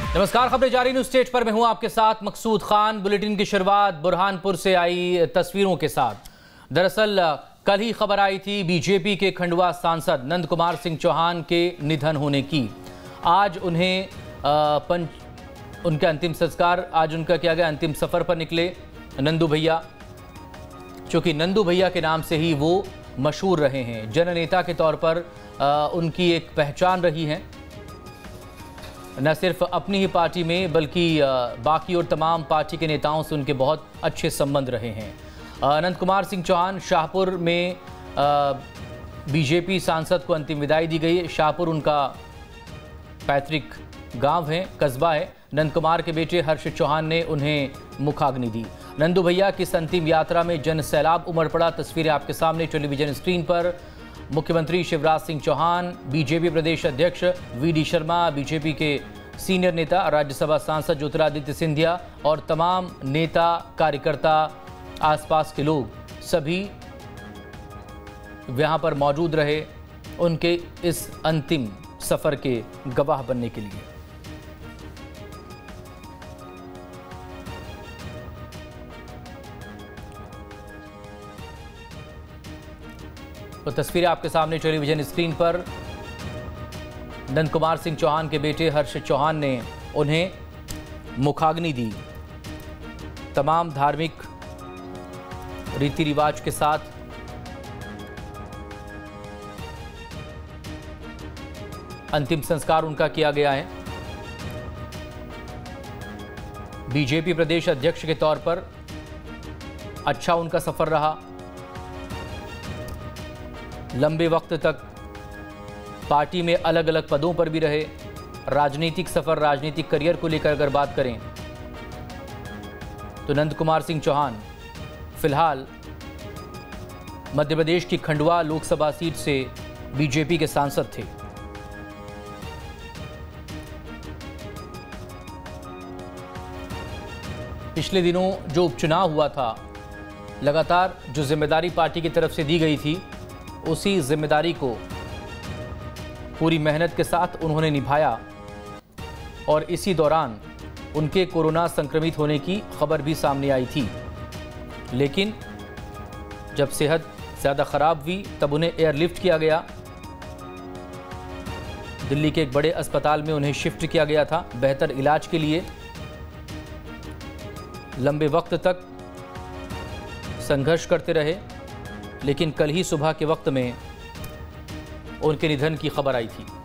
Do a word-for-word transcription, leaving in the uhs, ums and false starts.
नमस्कार, खबरें जारी न्यूज स्टेज पर मैं हूं आपके साथ मकसूद खान। बुलेटिन की शुरुआत बुरहानपुर से आई तस्वीरों के साथ। दरअसल कल ही खबर आई थी बीजेपी के खंडवा सांसद नंद कुमार सिंह चौहान के निधन होने की। आज उन्हें पंच उनका अंतिम संस्कार आज उनका किया गया। अंतिम सफर पर निकले नंदू भैया, चूंकि नंदू भैया के नाम से ही वो मशहूर रहे हैं। जननेता के तौर पर आ, उनकी एक पहचान रही है, न सिर्फ अपनी ही पार्टी में बल्कि बाकी और तमाम पार्टी के नेताओं से उनके बहुत अच्छे संबंध रहे हैं। नंद कुमार सिंह चौहान शाहपुर में बीजेपी सांसद को अंतिम विदाई दी गई। शाहपुर उनका पैतृक गांव है, कस्बा है। नंद कुमार के बेटे हर्ष चौहान ने उन्हें मुखाग्नि दी। नंदू भैया की अंतिम यात्रा में जन सैलाब उमड़ पड़ा। तस्वीरें आपके सामने टेलीविजन स्क्रीन पर। मुख्यमंत्री शिवराज सिंह चौहान, बीजेपी प्रदेश अध्यक्ष वी डी शर्मा, बीजेपी के सीनियर नेता राज्यसभा सांसद ज्योतिरादित्य सिंधिया और तमाम नेता कार्यकर्ता, आसपास के लोग सभी यहाँ पर मौजूद रहे उनके इस अंतिम सफर के गवाह बनने के लिए। तो तस्वीरें आपके सामने टेलीविजन स्क्रीन पर। नंद कुमार सिंह चौहान के बेटे हर्ष चौहान ने उन्हें मुखाग्नि दी। तमाम धार्मिक रीति रिवाज के साथ अंतिम संस्कार उनका किया गया है। बीजेपी प्रदेश अध्यक्ष के तौर पर अच्छा उनका सफर रहा। लंबे वक्त तक पार्टी में अलग अलग पदों पर भी रहे। राजनीतिक सफर, राजनीतिक करियर को लेकर अगर बात करें तो नंद कुमार सिंह चौहान फिलहाल मध्य प्रदेश की खंडवा लोकसभा सीट से बीजेपी के सांसद थे। पिछले दिनों जो उपचुनाव हुआ था, लगातार जो जिम्मेदारी पार्टी की तरफ से दी गई थी, उसी जिम्मेदारी को पूरी मेहनत के साथ उन्होंने निभाया और इसी दौरान उनके कोरोना संक्रमित होने की खबर भी सामने आई थी। लेकिन जब सेहत ज़्यादा ख़राब हुई तब उन्हें एयरलिफ्ट किया गया। दिल्ली के एक बड़े अस्पताल में उन्हें शिफ्ट किया गया था बेहतर इलाज के लिए। लंबे वक्त तक संघर्ष करते रहे, लेकिन कल ही सुबह के वक्त में उनके निधन की खबर आई थी।